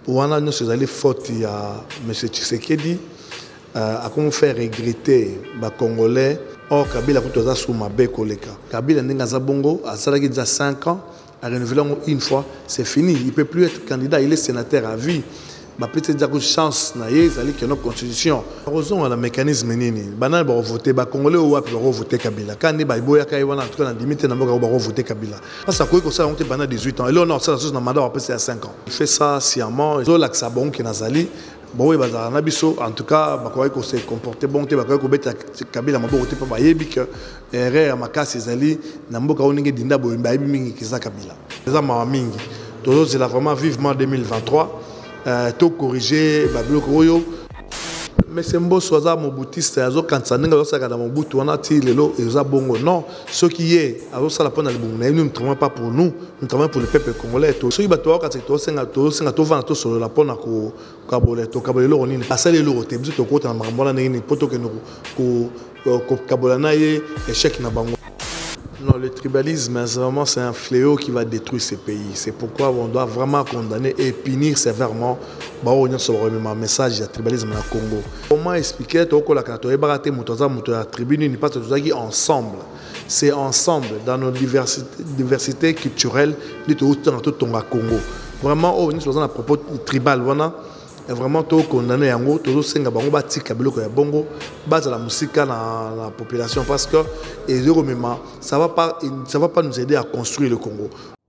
wana nous allé faute à monsieur Tshisekedi a comment faire regretter ba congolais or Kabila kutoza sous mabe koleka Kabila ndinga za bongo asalaki déjà 5 ans a renouvelé une fois c'est fini il peut plus être candidat il est sénateur à vie ma petite dire chance na yezali que notre constitution raison à la mécanisme nini banal ba voter ba congolais ou ba voter Kabila quand ni ba boya kai wana en tout cas na limite na ba voter Kabila parce que quoi ça on te bana 18 ans et là on a ça na mandat après c'est à 5 ans il fait ça sciemment zo la ça bon qui nazali bon bazara na biso en tout cas ba ko se comporter bon te ba ko beta Kabila maboko te pa ba yebi que erreur makasi ezali na mboka oninge dinda bo ba yebi mingi kiza Kabila ça ma mingi toujours c'est là vraiment vivement 2023 tout corriger bablo koyo mais c'est mbo soza mobutiste azo kansa ninga zo saka na mobutu wana ti lelo eza bongo non ce qui est azo sala pona le bongo nous ne travaillons pas pour nous travaillons pour le peuple congolais to so ibato ka to senga to vana to solo la pona ko kabole to kabole lo nini asale lo te biso to kota na makambola nini poto ke no ko kabola na ye échec na bango. Non, le tribalisme, vraiment, c'est un fléau qui va détruire ces pays. C'est pourquoi on doit vraiment condamner et punir sévèrement un message du tribalisme au Congo. Comment expliquer que la tribune n'est pas ensemble. C'est ensemble, dans nos diversités culturelles, de tout le Congo. Vraiment, à propos tribal, vraiment tout condamné yango tout senga bango batika biloko ya bongo base la musique na la population parce que et ça va pas nous aider à construire le Congo.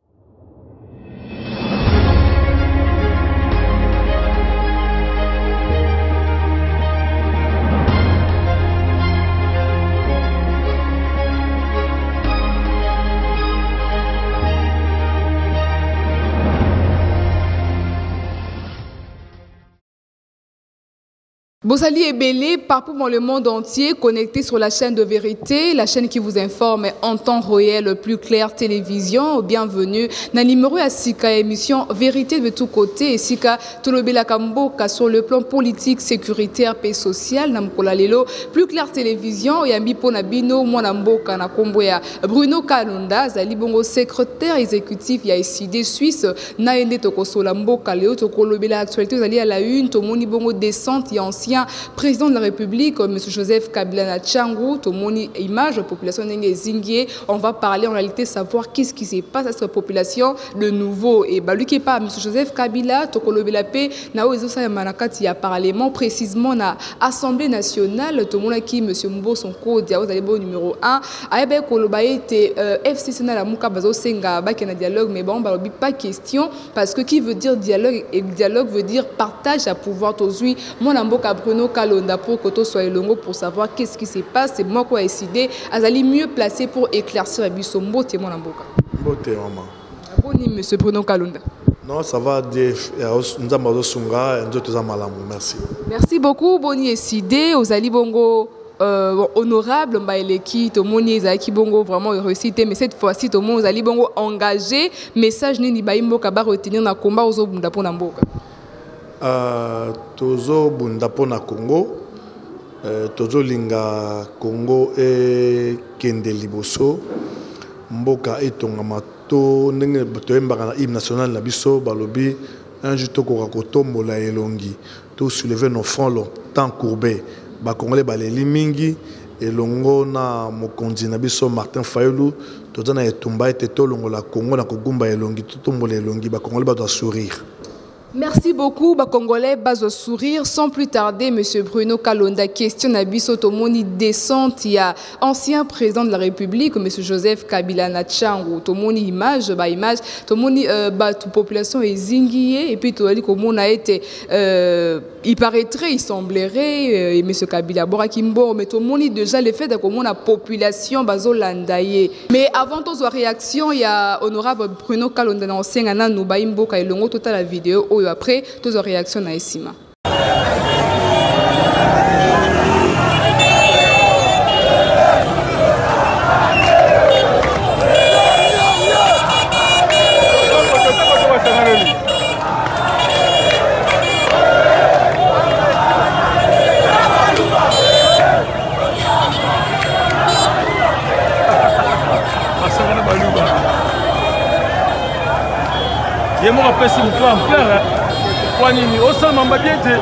Bosali est belé partout dans le monde entier, connecté sur la chaîne de vérité, la chaîne qui vous informe en temps réel, plus clair, télévision. Bienvenue. Dans le numéro à Sika, émission Vérité de tous côtés. Et Sika, tout le Belakamboka sur le plan politique, sécuritaire, paix sociale. Namkola Lelo, plus clair, télévision. Et Ambipo Nabino, Mwanamboka, Nakomboya. Bruno Kalunda, Zali Bongo, secrétaire exécutif, Yaïsidé Suisse. Naende Tokoso Lamboka, Léo Tokolo Bela actualité, Zali à la une, Tomoni Bongo descente, ancien président de la République, M. Joseph Kabila na Tchangou, Tomoni image, population Zingué. On va parler en réalité, savoir qu'est-ce qui se passe à cette population de nouveau. Et lui qui est pas M. Joseph Kabila, Tokolo Belapé, Nao Ezosa Manakati, a parlement précisément na Assemblée nationale, Tomona qui M. Mbo Sonko, Diao Zalibo numéro 1, Aebe Kolobaye, FCC na la Mouka Bazo Senga, Bakena dialogue, mais bon, pas question, parce que qui veut dire dialogue, et dialogue veut dire partage à pouvoir aujourd'hui. Mon amboka Bruno Kalonda pour que tout soit longo pour savoir qu'est-ce qui se passe. C'est moi qui ai décidé. Azali mieux placé pour éclaircir Abisso Mbote mon amboka. Mbote maman. Bonjour monsieur Bruno Kalonda. Non, ça va dire nous avons sunga et nous avons merci. Merci beaucoup Boni Esidé Ozali Bongo. Honorable Mbaeleki, tout le monde est bongo vraiment réussité, mais cette fois-ci tout le monde est bongo engagé. Message ni baimbo kaba retenir na combat aux obunda pour namboka. Tozo bunda pona Congo, tozo linga Congo et kende liboso, mboka etonga mato ndenge toyembaka na hymne national na biso balobi un jour tokoka kotombola elongi, to soulever nos fronts longtemps courbés, ba congolais baleli mingi elongo na mokonzi na biso Martin Fayulu, toza na etumba ete tolongola Congo na kogumba elongi totombola elongi ba congolais ba doit sourire. Merci beaucoup, Congolais, base au sourire. Sans plus tarder, M. Bruno Kalonda, question à Bisso Tomoni descente. Il y a ancien président de la République, M. Joseph Kabila na Tchangou. Tomoni image, Tomoni toute population est zinguée. Et puis, comme a été, il paraîtrait, il semblerait, M. Kabila Borakimbo, mais Tomoni déjà le fait de comment la population bazo landaye. Mais avant toute réaction, il y a honorable Bruno Kalonda, ancien Ananou Baimbo, qui a longo toute la vidéo. Et après, toutes les réactions à Essima. Je me rappelle si vous pouvez en faire. quoi nini au sol mamba bien te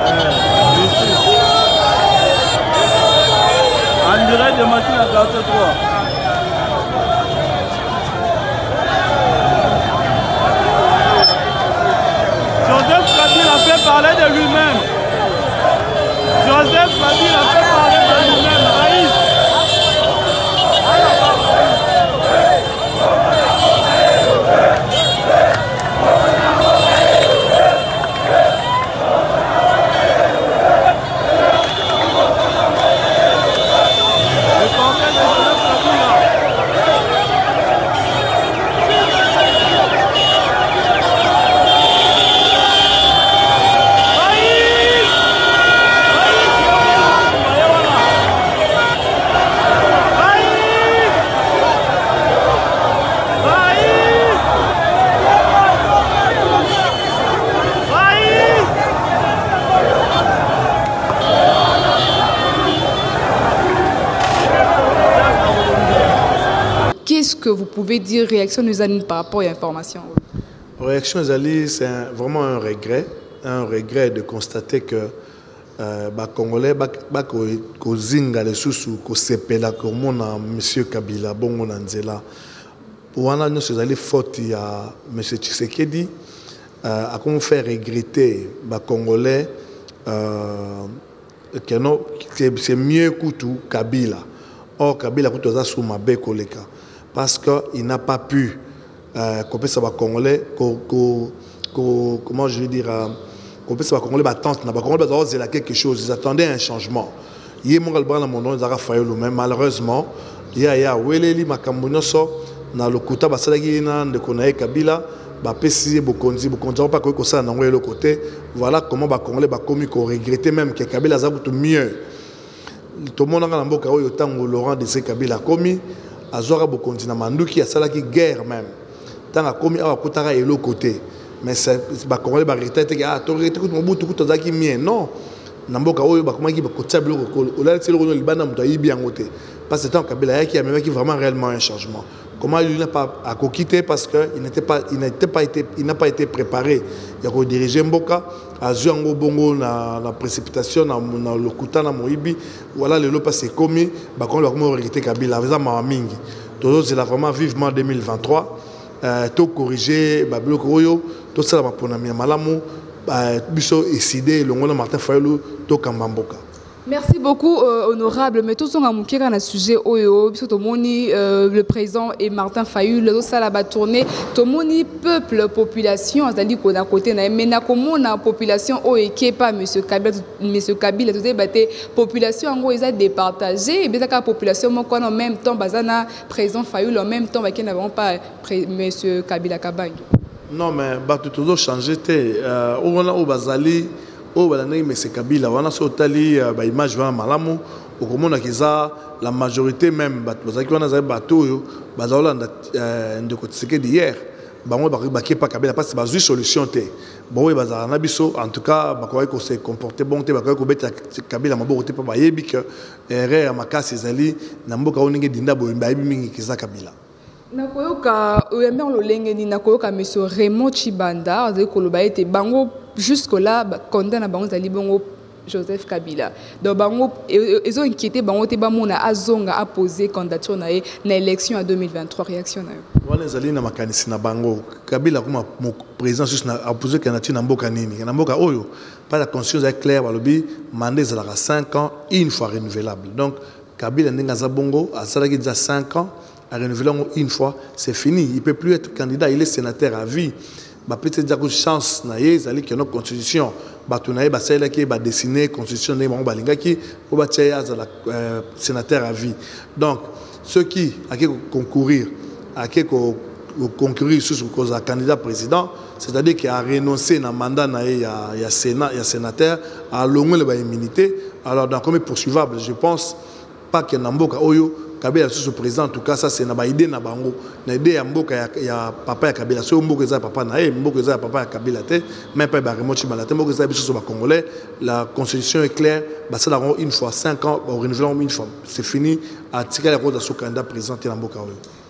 en direct de machine à 43. Joseph Kabila a fait parler de lui-même. Joseph Kabila a fait parler de lui-même. Raïs. Qu'est-ce que vous pouvez dire, réaction nous anime par rapport à l'information? Réaction Zali, c'est vraiment un regret de constater que les Congolais, Kozinga les sous Kosepela comme Monsieur Kabila, Bongo Nanzela. Pour nous c'est faute à Monsieur Tshisekedi a comment faire regretter les Congolais que c'est mieux que tout Kabila. Or Kabila tout ça sous ma koleka parce qu'il n'a pas pu couper ça les Congolais comment je vais dire couper ça les Congolais battent na Congolais battent quelque chose, ils attendaient un changement. Hier mon galbana mon nom ils fait le même malheureusement il y a weleli makambonoso na lokuta basalaki na de konaye Kabila ba pesi bokonzi pas ko ça na ngwe le côté voilà comment ba Congolais ba commis ko regretter même que Kabila za tout mieux. Tout le monde a mboka oyo tango Laurent Désiré Kabila komi azora bokonzi na manduki asalaki guerre même tanga komi awa kutaka elo côté mais c'est ba Congolais ba regretter que ah to regretter tout mobutu kutozaki mien non na mboka oyo ba komaki ba kotia biloko olala tselo no libana muto ayibi yangote parce que tant Kabila yaki amemaki vraiment réellement un changement. Comment il n'a pas à quitter parce que il n'a pas été préparé. Il a dirigé Mboka à Zuango Bongo na précipitation na le Kuta na Moibi voilà le lopa c'est commis bah quand leur mot regretté Kabila avec ça Mamingi. Tout c'est vraiment vivement 2023 tout corriger bah bloco royo tout ça va pour na malamu biso décidé le ngona Martin Fayulu to Kambamboka. Merci beaucoup, honorable. Mais tout ce qu'on a manqué dans le sujet, le président et Martin Fayulu, ça la tourné, tout le monde, peuple, population, c'est-à-dire qu'on a côté, mais comment la population, qui n'est pas M. Kabila, tout est population, en gros, ils ont départagé, et bien la population, en même temps, bazana président Fayulu, en même temps, qui n'avons pas M. Kabila Kabang. Non, mais tout toujours changé. On a au Bazali. Oh, M. Kabila, on a sauté l'image de Malamu, au moment où la majorité même, parce qu'on a des bateaux, de côté d'hier, on a pas Kabila parce que c'est une solution. En tout cas, on s'est comporté bon, on a Kabila, on a pas yabi que erreur makasi zali, namboka oninge dinda bo imbayibi mingi kiza Kabila. Nakoyoka oyamber lolenge ni nakoyoka monsieur Raymond Chibanda azekoloba ete bango jusque là condamné bango zali bongo Joseph Kabila donc bango ils ont inquiété bango te bamona azonga a posé candidature na élection en 2023 réaction na yo wana zali na makanisi na bango Kabila comme président juste na a posé candidature na mboka nini na mboka oyo pas la conscience est claire balobi mandat za 5 ans une fois renouvelable donc Kabila ndenga za bongo asalaki déjà 5 ans à renouveler une fois, c'est fini. Il ne peut plus être candidat, il est sénateur à vie. Peut-être dire que chance, il y a une constitution. Il y a dessiné la constitution pour être sénateur à vie. Donc, ceux qui ont concourir, sur le candidat président, c'est-à-dire qu'il a renoncé à un mandat, il y a sénateur, à l'onglet de l'immunité. Alors, dans comme poursuivable, je pense pas qu'il y a un Kabila sous président en tout cas ça c'est na ba idée na bango na idée ya mboka ya papa ya Kabila so mboka za papa na mboka za papa ya Kabila te même pas ba remote balate mboka za biso ba congolais la constitution est claire ba ça la une fois 5 ans on renouvelle une fois c'est fini à tirer la route de ce candidat président na mboka oyo.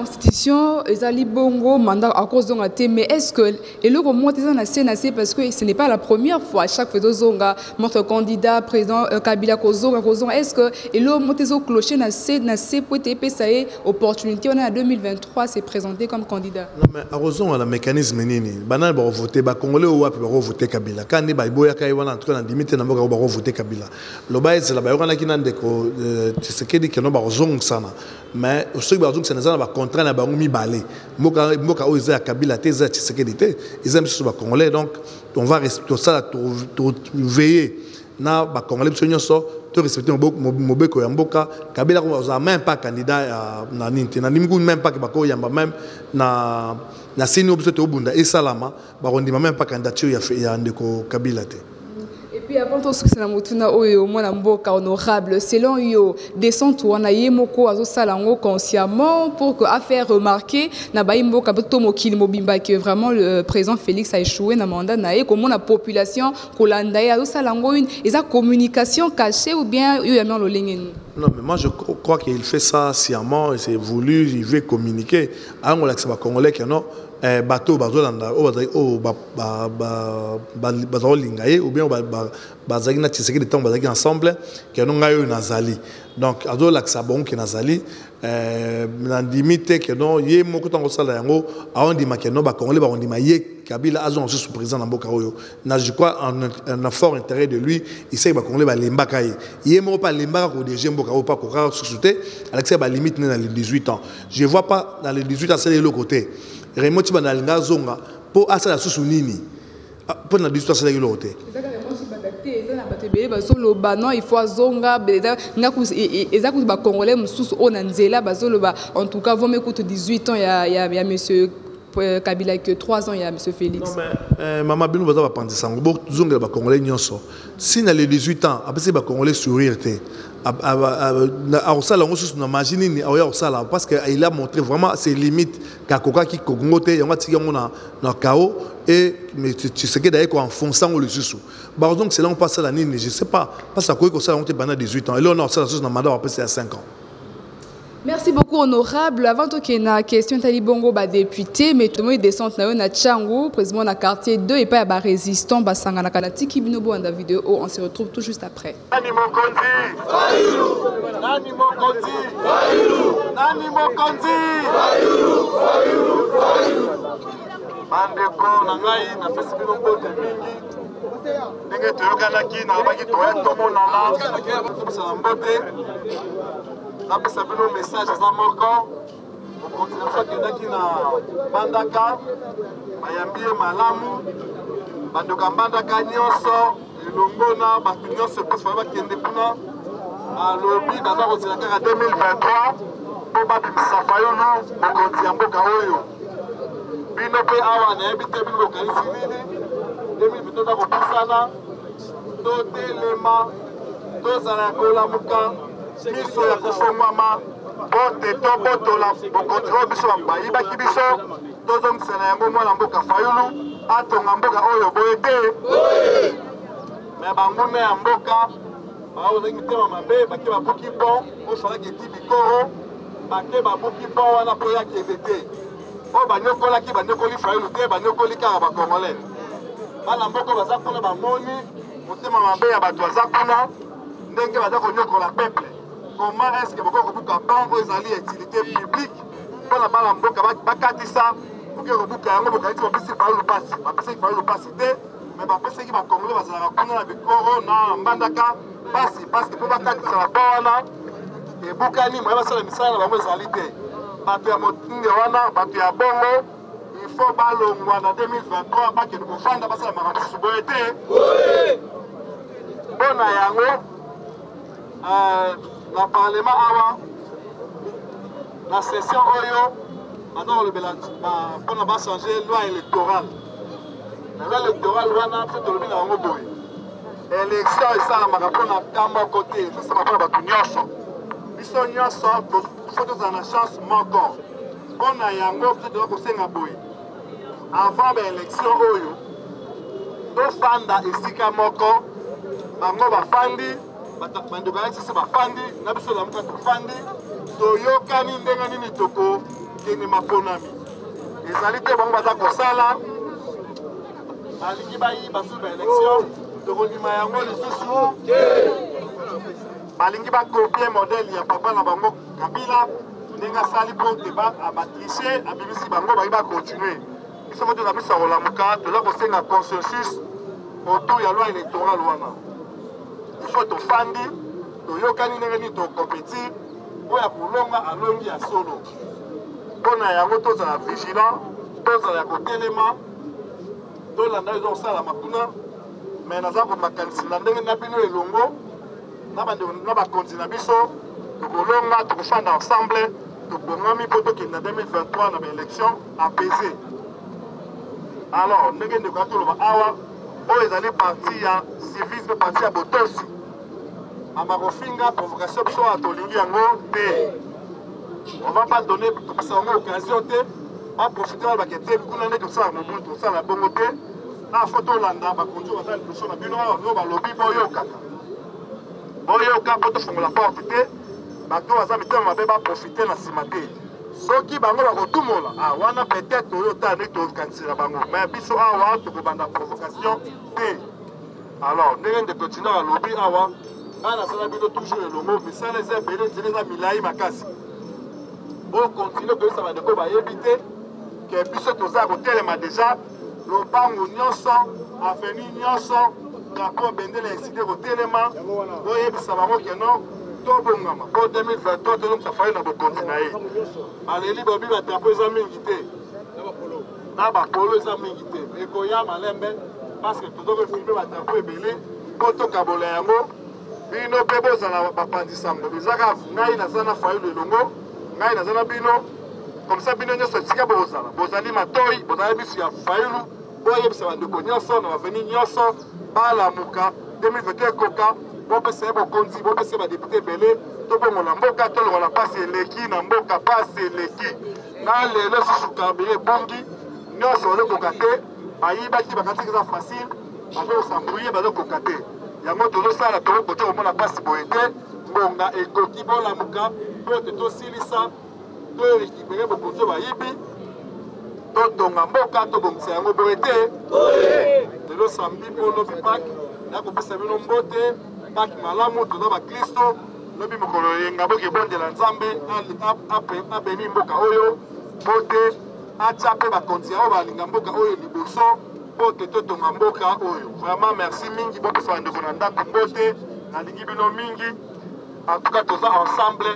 constitution ezali bongo mandat à cause zonga te, mais est-ce que et le remonte ça na CNC parce que ce n'est pas la première fois à chaque fois zonga notre candidat président Kabila kozonga est-ce que et le remonte zo clocher na CNC pour TP ça est opportunité on est en 2023 c'est présenté comme candidat. Non mais à raison à la mécanisme nini banal ba voter ba congolais ou wapi ba voter Kabila quand ni ba boya kai wana en tout cas na limite na mboka ba voter Kabila lo ba c'est la ba yona ki na ndeko Tshisekedi ki no ba zonga sana mais ceux qui bazong c'est na ba contrat na ba mi balé mboka o za Kabila te za Tshisekedi te ils aiment sur ba congolais donc on va respecter ça veiller na ba congolais nyonso to respecter mobeko ya mboka Kabila ko za même pas candidat na ninte na limgu même pas que ba ko yamba même na sini obsote obunda et salama ba rondima même pas candidature ya ndeko Kabila te. Et puis avant tout ce que c'est la motuna oyo mwana mboka honorable selon yo descente wana yemoko azo salango consciemment pour que à faire remarquer na ba mboka to mokili mobimba que vraiment le président Félix a échoué na mandat na comment la population kolanda azo salango une eza communication cachée ou bien yo yamien lo lengeni. Non mais moi je crois qu'il fait ça sciemment et c'est voulu, il veut communiquer angola que ba congolais que non bateau bazolanda o bazolingaye ou bien bazaki na Tshisekedi temps bazaki ensemble que non ngayo nazali donc azola que ça bon que nazali na limite que non ye moko tango sala yango aondi makeno ba congolais ba ondi maye Kabila azon sous président na mboka oyo na je crois un fort intérêt de lui il sait ba congolais ba lembaka ye moko pas lembaka ko DG mboka o pas ko ka sous-souté avec ça ba limite dans les 18 ans je vois pas dans les 18 ans c'est de l'autre côté Raymond Tibana linga zonga pour asala susu nini pour na histoire c'est de l'autre côté non il faut zonga ezaku ba congolais mususu ona nzela bazoloba en tout cas vaut mieux que 18 ans il y a monsieur Kabila que 3 ans il y a monsieur Félix. Non mais maman bino baza ba penser sango bo zonga ba congolais nyonso si na les 18 ans après ba congolais sourire té parce qu'il a montré vraiment ses limites qui na KO et mais tu sais que d'ailleurs en fonçant le sous donc c'est là on passe la ligne je sais pas parce que ça on était pendant 18 ans et là on a ça la mandat après c'est à 5 ans. Merci beaucoup honorable. Avant tout qu'il y ait une question talibongo ba député mais tout le monde descend na Tchango président na quartier 2 et pas ba résistant ba sangana kanati kibinobo en vidéo on se retrouve tout juste après. Nani Mokonzi Fayulu Nani Mokonzi Fayulu Nani Mokonzi Fayulu Fayulu Fayulu Bandeko na ngai na pesi bino bote mingi ndenge toyokanaki na baki toya tomonana na mbote na pesa bino message za moko okontina fakendaki na Mbandaka bayambie malamu bandoka Mbandaka nyonso elongo na bato nyonso mpesa bakende kuna alobi baza kozela kaka 2023 mpo babimisa Fayulu mokonzi ya mboka oyo bino mpe awa nayebi te bino bokanisi nini 2023 toza kopusana totelema tozala ya kolamuka miso ya kofongwama bote to botola bokontrol biso bayibaki biso tozongisela yango mwana mboka Fayulu atonga mboka oyo boye te me banguna ya mboka baozangi mitema mabe bake babuki bon osalaki eti bikoro bake babuki bon wana mpo yakende te oyo banyokolaki banyokoli Fayulu te banyokoli kaka bakongolais bana mboka baza kuna bamoni motema mabe ya bato baza kuna ndenge baza konyokola peuple. Comment est-ce que vous avez banque ezali utilité publique pour la bala mboka bakatisa pour que vous avez un petit peu de Fayulu passe parce que Fayulu passe mais parce que ba congolais bazala kuna na bikoro na Mbandaka parce que pour bakatisa la bana et bukani moi basala misala na bango ezali te bato ya motinge wana bato ya bongo il faut balongwa na 2023 pas que nous fanda basala makambo suboye te bona yango le Parlement awa la session oyo maintenant on va changer loi électorale. La loi électorale wana fait le na ngo boy. Élection ça la pour na côté, ça va pas ba nyonso. Biso nyonso faut na chance moko. Bona yango peut de ko senga boy. Avant l'élection oyo do fanda esika moko bango ba fandi bandoka yaki sisi bafandi na biso la muka tofandi toyokani ndenge nini toko ekende maponami ezali te bango baza kosala balingi bayiba sur baélection tokondima yango lisusu balingi bakopie modele ya papa na bango Kabila ndenge asali mpo te batriche abimisi bango bayi bakontinue biso moto tozamisa kolamuka toza kosenga consensus autour ya loi électorale wana ifo tofandi toyokani ndenge nini tokompeti oyo ya kolonga alongi ya solo mpona yango tozala vigilant tozala ya kotelema tolanda oyo ezokosalama kuna me naza komakanisi na ndenge na bino elongo na bakonzi na biso tokolonga tokofanda ensemble tobongami mpo tokenda 2023 na baélection apaisé. Alors ndenge ndeko ya toloba awa oyo ezali parti ya civisme parti ya botosi amakofinga provocation biso oyo tolingi yango te. On va pas donner topesa bango occasion te baprofite wana bakete kuna nde tosala mobu tosala bongo te na fo tolanda bakonzi oyo baza liboso na bino oyo balobi boyoka mpo tofongola porte te bato baza mitema mabe baprofite na nsima te soki bango bakotumola wana peut-être oyo ta nde tokanisela bango me biso awa tokobanda provocation te. Alors ndenge ndeko tina alobi awa nga nasala bino toujours elongo misala eza ebele nzela eza milai makasi bokontinue koyebisa bandeko bayebi te ke biso toza kotelema deja lopango nyonso aveni nyonso drapeau bendele eside kotelema boyebisa bango keno tobongama mpo 2023 tozomisa fayi na bokonzi na ye baleli bobi badrapeau eza mingi te na bapolo eza mingi te ekoya malembe parce que tozokofilme badrapeau ebele mpo tokabola yango bino mpe bozala bapandisango ezaka ngai naza na fayi lelongo ngai naza na bino comme ça bino nyonso esika bozala bozali matoi bozali biso ya fayulu boyebisa bandeko nyonso na baveni nyonso balamuka 2021 ekoka bopesa ye bokonzi bopesa ye badepute ebele tobongola mboka tolongola mpasi eleki na mboka mpasi eleki na lelo susu karbire ebongi nyonso bazokoka te bayibaki bakatiki eza facile bazosambrouye bazokoka te yango tozosala tokokote komona mpasi boye te ngonga ekoki bolamuka mpo te tosilisa torekipere bokonzi oyo bayibi totonga mboka tobongisa yango boye te lelo samedi mpo lobi pak nakopesa bino mbote pak malamu toza bakristo lobi mokolo yenga boke ebondela nzambe abeni mboka oyo mpo te atya mpe bakonzi oyo balinga mboka oyo liboso mpo te totonga mboka oyo. Vraiment merci mingi bopesa bandeko na ndako mbote nalingi bino mingi. En tout cas, tous ensemble,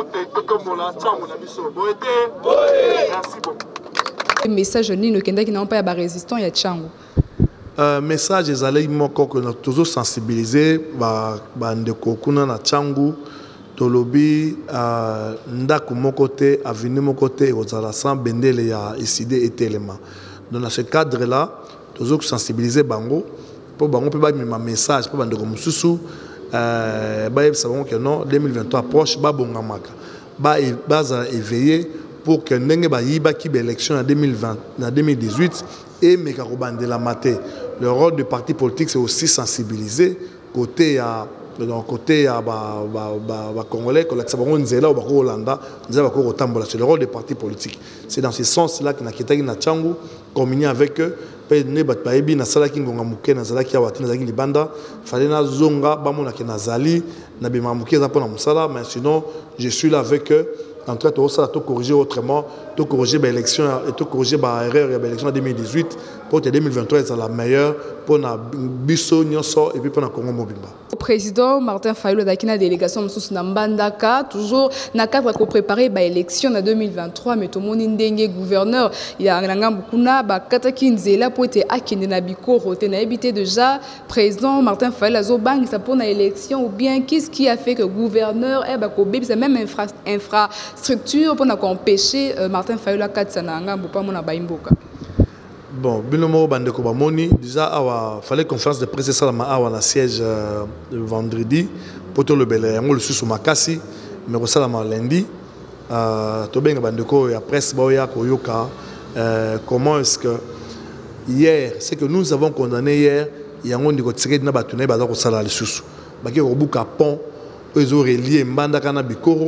merci beaucoup. Message ni qui n'ont pas résistant ya Tchango. Message les allez moko que nous toujours sensibiliser bandeko kuna na Tchango tolobi ndako moko te avenue moko te ozala sans bendele ya isidé et tellement. Dans ce cadre là, toujours sensibiliser bango pour bango peut ba message pour bandeko mususu. Savons que non 2023 proche babongamaka baza éveillé pour que ndenge bayiba ki élection en 2020 en 2018 et mekarobande la maté. Le rôle du parti politique c'est aussi sensibiliser côté à Congolais que l'accès nzela ou Hollanda nzela ko tambola. C'est le rôle des partis politiques. C'est dans ce sens là que na kitaki na Tchango communier avec eux. Ne bat baebi na sala ki ngonga muke na zala ki awati na zaki libanda fallait na zonga bamona ke na zali na bima muke za pona musala mais sinon je suis là avec eux en train de ça to corriger autrement to corriger ba élection et to corriger ba erreur ya ba élection 2018 pour 2023 c'est la meilleure pour na biso nyonso et puis pour na Congo mobimba. Président Martin Fayulu dakina délégation msusu na Mbandaka toujours na cadre pour préparer ba élection en 2023 mais tout le monde ndenge gouverneur il y a nganga bukuna ba kataki nzela pour être akende na bikoro te na habité déjà président Martin Fayulu azobang ça pour na élection ou bien qu'est-ce qui a fait que gouverneur ba ko bebisa même infrastructure pour na empêcher Martin Fayulu katsana ngambo pa mona baimboka. Bon, binomo bandeko bamoni déjà awa fallait conférence de presse ça awa na siège vendredi pour tout le belé ngo le susu makasi mais ko sala lundi to benga bandeko ya presse boya ko yoka comment est-ce que hier c'est que nous avons condamné hier yango ndiko tsike na batuna baza ko sala le susu baki ko buka pont ezo relier Mbandaka na Bikoro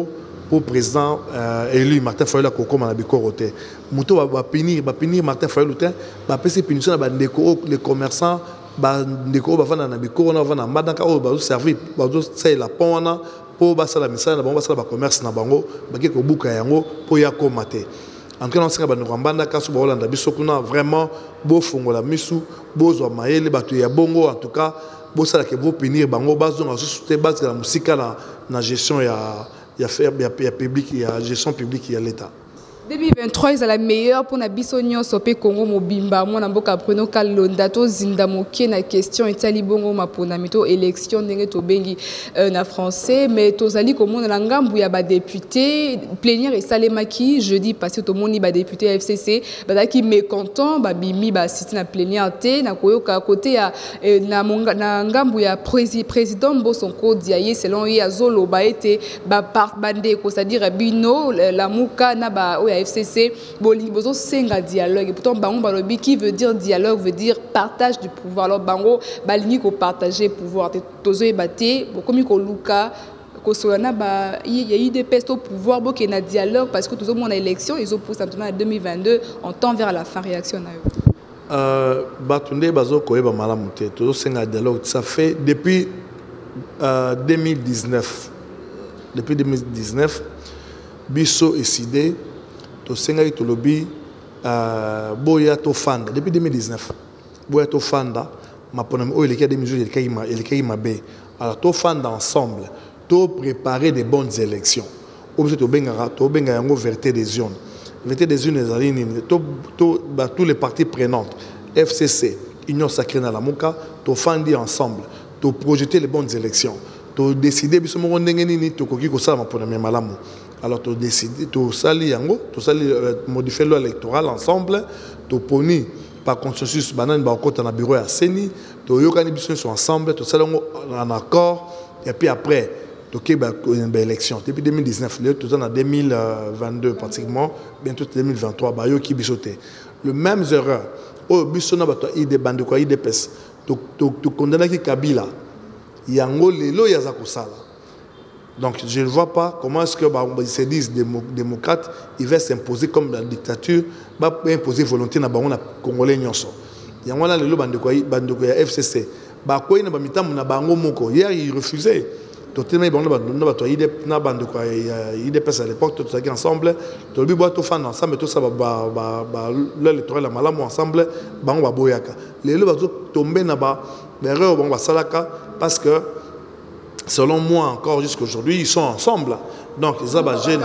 pour président élu Martin Fayulu Koko Manabiko Roté. Mouto va punir Martin Fayulu Roté, va passer punition à les commerçants, ndeko bavana na biko na vana madaka o ba servir ba c'est la pona pour basa la misala na bango basa ba commerce na bango baki ko buka yango pour ya komate. En tout cas, on va nous rendre à ce vraiment beau fongola misu, beau zoamaele, batu ya bongo, en tout cas, beau ça que vous punir bango, base donc à soutenir base de la musique la gestion ya public, ya gestion publique ya l'État. 2023 est la meilleure pour na bisonyo sopé Congo mobimba moi na mboka Bruno Kalonda to zinda moké na question etali bongo mapona mito élection ndenge to bengi na français mais tozali komona na ngambu ya ba député plénière et salemaki jeudi passé to moni ba député FCC badaki mécontent ba bimi ba assisté na plénière té na koyoka côté ya na ngambu ya président Bosonko Diaye selon ya zolo ba été ba bande ko c'est-à-dire bino la muka na ba FCC, bozo senga dialogue. Et pourtant, bango balobi qui veut dire dialogue veut dire partage du pouvoir. Alors bango balingi ko partager pouvoir. Tozo ebate, comme ko luka, ko solana ba il y a eu des pestes au pouvoir, bo na dialogue parce que tout le monde a élection, ils ont poussé en 2022, on tend vers la fin réaction na yo. Batunde bazo ko eba malamu te. Tozo senga dialogue, ça fait depuis 2019. Depuis 2019, biso décidé to senga to lobby boya to fanda depuis 2019 boya to fanda maponami o eleki des mesures eleki mabe alors to fanda ensemble to préparer des bonnes élections objet to benga yango vérité des urnes ezali nini to tous les partis prenantes FCC Union Sacrée na Lamuka to fandi ensemble to projeter les bonnes élections to décider biso mo ndenge nini to koki ko sala maponami malamu. Alors, tu as décidé, tu as modifié la loi électorale ensemble, tu as poni par consensus, tu as un bureau à Seni, tu as organisé ensemble, tu as un accord, et puis après, tu as une élection. Depuis 2019, tu es en 2022 pratiquement, bientôt 2023, tu as le même erreur. Tu as IDPS, tu condamnes Kabila, il y a un donc je ne vois pas comment est-ce que ils se disent démocrates, ils veulent s'imposer comme la dictature, va imposer volonté na bango na Congolais nyonso. Yango la lelo bandeko ya FCC. Ba ko ina ba mitambu na bango moko. Hier ils refusaient. Totement bango na ba to na bandeko ya IDPS à l'époque tout ça ensemble, to bi boito fan ensemble tout ça l'électoral la malamu ensemble bango ba boyaka. Lelo ba tomber na ba erreur bango ba salaka parce que selon moi, encore jusqu'à aujourd'hui, ils sont ensemble. Donc, les Abagènes,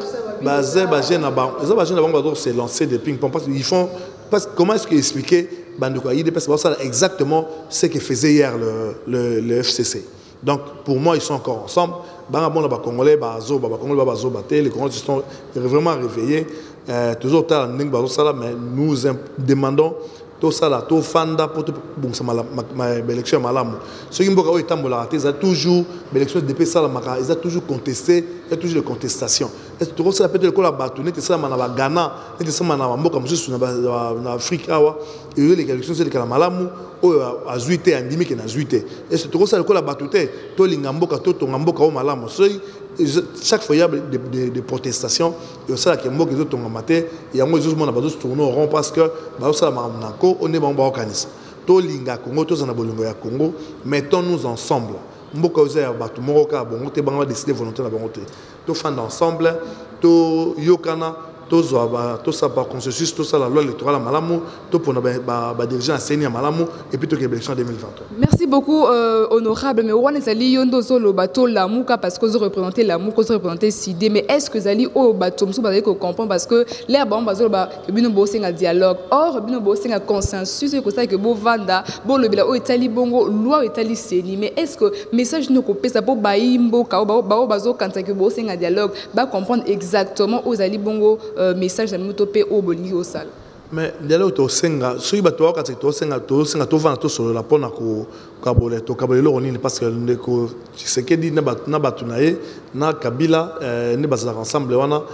c'est lancé des ping-pong. Ils font. Comment est-ce qu'ils expliquaient exactement ce que faisait hier le FCC? Donc, pour moi, ils sont encore ensemble. Les Congolais, les Congolais se sont vraiment réveillés. Toujours tard, mais nous demandons. Tout ça là, tout fanda pour bon ça ma élection malamu. Ceux qui m'ont étambola, ils ont toujours l'élection de ça la ils ont toujours contesté, il y a toujours des contestations. Est-ce que ça peut être que la bataille, c'est ça manaba Ghana, c'est ça manaba mboka msusu na Afrique awa, et les élections c'est le malamu o azuité andimi que na zuité. Est-ce que ça que la bataille, to lingamboka to tongamboka o malamu. Chaque fois il y a des protestations et ça qui mboka zo tongamate, il y a moi juste mon abazo tourner au rond parce que ba ça manako on est bon ba kanisa. To linga Congo to zana bolongo ya Congo, mettons-nous ensemble. Mboka oza batu moroka bongo te banga décider volonté na bongo te. To fanda ensemble, to yokana, to zoaba, to ça par consensus, to ça la loi électorale malamu, to pour ba dirigeant enseigner malamu et puis to élection 2023. Merci beaucoup honorable mais on ezali yondo zolo bato lamuka parce que vous représentez lamuka, vous représentez Sidé mais est-ce que zali o bato mso ba ko comprendre parce que l'air ba bazolo ba bino bossing un dialogue or bino bossing un consensus et que ça que bo vanda bo le bila o etali bongo loi etali seni mais est-ce que message no ko pesa po ba imbo ka ba bazo kanta que bossing un dialogue ba comprendre exactement aux ali bongo message à nous topé au boni au sale. Mais dialogue to senga sui bato ka to senga to vana to solo la pona ko kabole to kabole lo ni parce que ndeko c'est que dit na batu na ye na Kabila ne bazala ensemble wana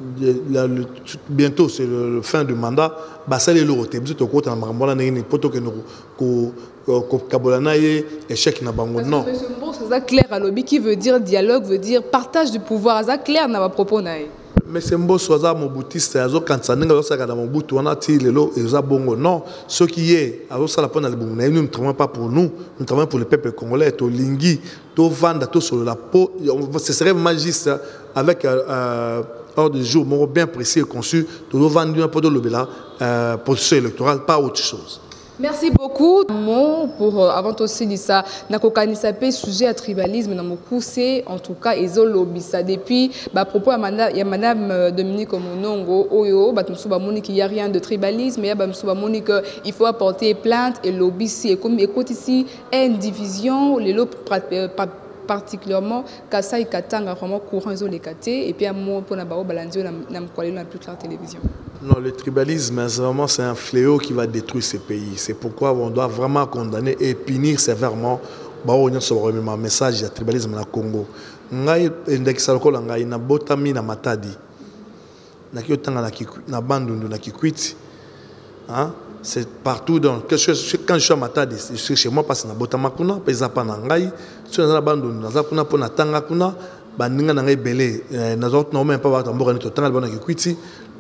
bientôt c'est le fin du mandat, basale le roté, vous êtes au côté de Marambola Néni, poto que nous Kabolanaye, échec na bango non. Monsieur Mbos, c'est clair à lobby qui veut dire dialogue, veut dire partage du pouvoir, c'est clair na propos nae. Mais c'est un beau soisa mon boutiste azo quand ça n'enga ça dans mon bout on a tiré le et bongo non ce qui est azo ça la pona le bongo nous ne travaillons pas pour nous travaillons pour le peuple congolais to lingui to vanda to sur la peau ce serait magiste avec hors du jour mon bien précis et conçu to vendre un peu de l'obéla processus électoral pas autre chose. Merci beaucoup. Pour avant aussi ça, nakokanisa pe sujet à tribalisme dans mon c'est en tout cas ezolobisa depuis propos à madame Dominique Monongo oyo batumsuba moni qu'il y a rien de tribalisme et batumsuba moni que il faut apporter plainte et lobby ici et comme écoute ici une division les lots particulièrement Kasai Katanga vraiment courant ezolekate et puis un mot pour na bao balandio na mkwalelo na plus clair télévision. Non, le tribalisme, vraiment, c'est un fléau qui va détruire ces pays. C'est pourquoi on doit vraiment condamner et punir sévèrement un message du tribalisme dans le Congo. Ngai ndekisalokola ngai na botami na matadi. Na kiotanga na bandundu na kikwiti. Hein? C'est partout dans quand je suis à matadi, je suis chez moi parce que na botama kuna pesa pa na ngai, sur na bandundu na kuna pona tanga kuna, bandinga na ngai belé, na zot na même pas ba tamboka ni totanga na kikwiti.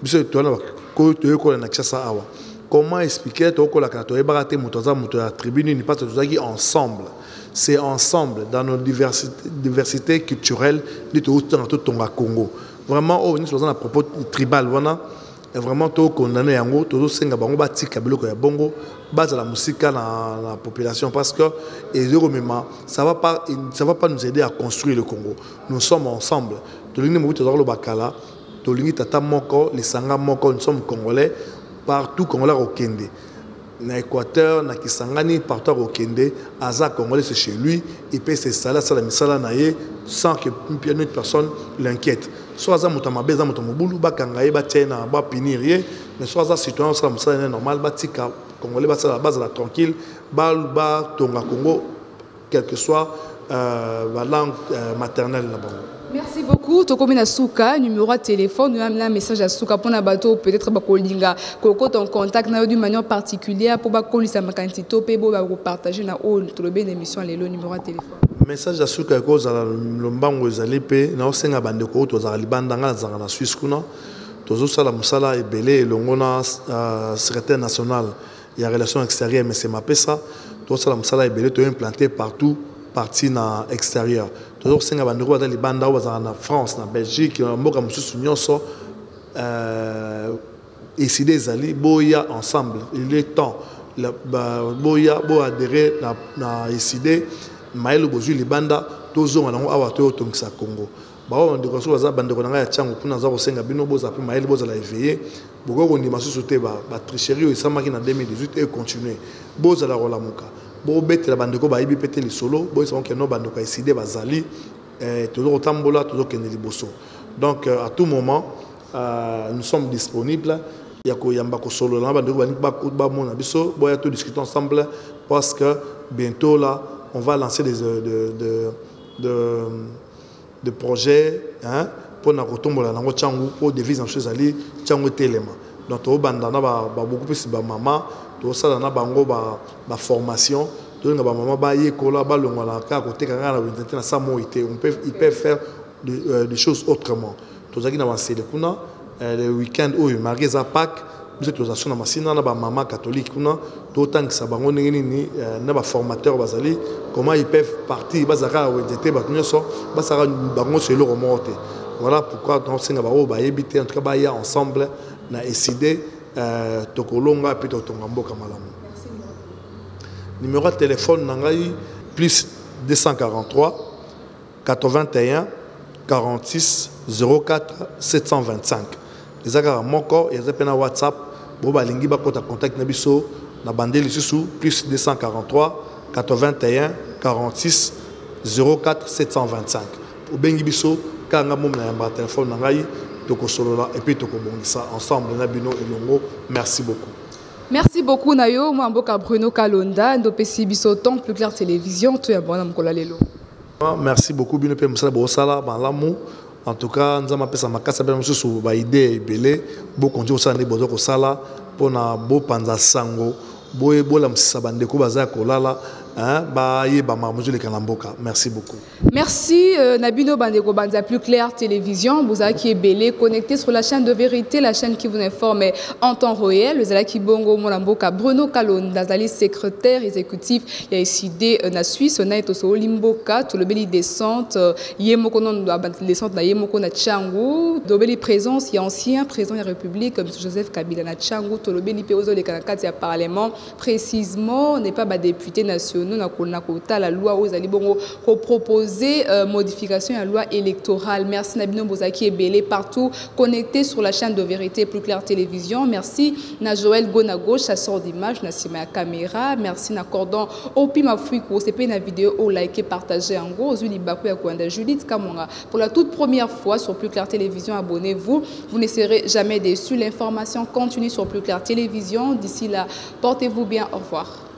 Comment expliquer la tribune ni pas ensemble. C'est ensemble dans nos diversités culturelles de tout le Congo. Vraiment, au niveau à propos tribal, vraiment tout condamné en gros, tout senga bango batika biloko ya bongo, base la musique dans la population parce que ça va pas nous aider à construire le Congo. Nous sommes ensemble. Tout le monde est bakala. Tolingi tata moko, les sanga moko, nous sommes congolais, partout congolais au Kende. Na Équateur, na Kisangani, partout au Kende, Aza congolais c'est chez lui, il peut s'installer à la misala naye sans que une autre personne l'inquiète. Soit Aza mutamabe, Aza mutamobulu, bakangaye, batiena, ba pinirier, mais soit Aza citoyen, soit la misala normal, batika congolais, basa la base la tranquille, ba tonga Congo, quelle que soit la langue maternelle là-bas. Merci beaucoup. Tokomi na Souka, numéro de téléphone, nous avons un message à Souka pour na bateau peut-être bakolinga koko ton contact na d'une manière particulière pour bakolisa makantito pe bo ba partager na all to le ben émission les numéro de téléphone. Message à Souka ko za lombango ezali pe na osenga bande ko to za libanda nga za na Suisse kuna tozo sala musala ebele elongona secrétaire national ya relations extérieures mais c'est ma pesa to sala musala ebele to implanté partout parti na extérieur. Toujours singa bandeko dans les bandes en France, en Belgique, en Moka Moussou Nyonso, et si des alliés, boya ensemble. Il est temps, boya, adhérer na ECD, maël bozu les bandes, toujours en awato tongsa Congo. Bao ndeko so baza bandeko nanga ya chango kuna za kosenga bino boza pe maël boza la éveiller. Boko ko ndima sosote ba tricherie et samaki na 2018 et continuer. Boza la rolamuka. Bo bête la bande ko ba ibi pété les solo bo ils que no bande ko décider bazali toujours tambola toujours kende liboso donc à tout moment nous sommes disponibles ya ko yamba ko solo la bande ko ba mona biso bo ya tout discuter ensemble parce que bientôt là on va lancer de projets hein pour na kotombola nango changu pour devise en chose ali changu telema donc to banda na ba beaucoup plus ba mama tout ça na bango ba formation tout na ba maman ba yekola ba longola ka côté kanga na na samo ité ils peuvent faire des choses autrement tout ça qui na avancé kuna le week-end où marié za Pâques nous êtes aux na masina na ba maman catholique kuna tout tant que ça bango ni na ba formateur bazali comment ils peuvent partir bazaka wendete ba nyonso basara bango selo remonter voilà pourquoi dans singa ba o ba yebité en tout cas ba ya ensemble na ECD tokolonga pe totonga mboka malamu. Numéro de téléphone nangai plus 243 81 46 04 725. Les agara moko et zapena WhatsApp bo balingi ba kota contact na biso na bandeli susu plus 243 81 46 04 725. Au bengi biso kanga mom na yamba téléphone nangai et puis ça ensemble merci beaucoup. Merci beaucoup Nayo, moi mboka Bruno Kalonda, ndopesi biso temps plus clair télévision, tu es bon na mkola lelo. Merci beaucoup Bino pe musala bo sala ba lamu En tout cas, nous avons appelé ça makasa bien monsieur sur ba idée belé, bo continuer ça ne bozo ko sala pona bo panza sango, bo ebola msisa bandeko baza kolala. Merci beaucoup. Merci Nabino Bandeko Banza Plus Clair Télévision. Vous avez qui est belé connecté sur la chaîne de vérité, la chaîne qui vous informe en temps réel. Vous avez qui bongo Molamboka Bruno Kalon, Dazali secrétaire exécutif. Il y a ici des na Suisse, on a été au Limboka, tout le beli descente, Yemoko non descente na Yemoko na Tchangou, dobeli présence, il y a ancien président de la République M. Joseph Kabila na Tchangou, tout le beli peozo les Kanakati à Parlement précisément n'est pas député national. Nous avons la loi aux Alibongo pour proposer modification à la loi électorale. Merci Nabino Bozaki et Belé partout connecté sur la chaîne de vérité Plus Clair Télévision. Merci na Joël Gonago, chasseur d'images, Nassima à caméra. Merci na Cordon Opima Fuiko, c'est pas une vidéo au like partagé en gros. Zuli Bakou ya Kwanda Judith Kamonga. Pour la toute première fois sur Plus Clair Télévision, abonnez-vous. Vous ne serez jamais déçus. L'information continue sur Plus Clair Télévision. D'ici là, portez-vous bien. Au revoir.